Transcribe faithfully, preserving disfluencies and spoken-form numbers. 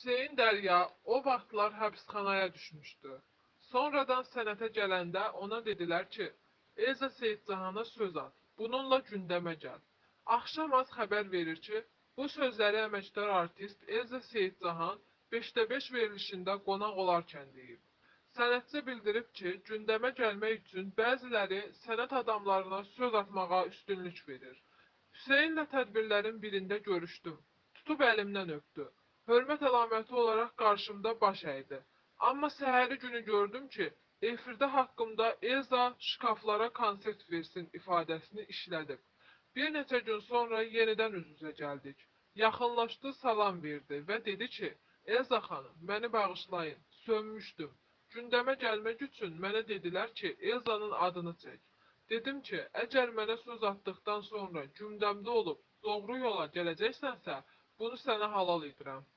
Hüseyin Dərya o vaxtlar həbsxanaya düşmüşdü. Sonradan sənətə gələndə ona dedilər ki, Elza Seyidcahana söz at, bununla gündəmə gəl. Axşam az xəbər verir ki, bu sözləri əməkdar artist Elza Seyidcahan beşdə beş verilişində qonaq olarkən deyib. Sənətçi bildirib ki, gündəmə gəlmək üçün bəziləri sənət adamlarına söz atmağa üstünlük verir. Hüseynlə tədbirlərin birində görüşdüm. Tutub əlimdən öpdü. Hörmət əlaməti olaraq qarşımda baş əydi. Amma səhəri günü gördüm ki, efirdə haqqımda Elza şkaflara konsert versin ifadəsini işlədib. Bir neçə gün sonra yenidən üz-üzə gəldik. Yaxınlaşdı, salam verdi və dedi ki, Elza xanım, məni bağışlayın, sönmüşdüm. Gündəmə gəlmək üçün mənə dedilər ki, Elzanın adını çək. Dedim ki, əgər mənə söz atdıqdan sonra gündəmdə olub doğru yola gələcəksənsə, bunu sənə halal edirəm.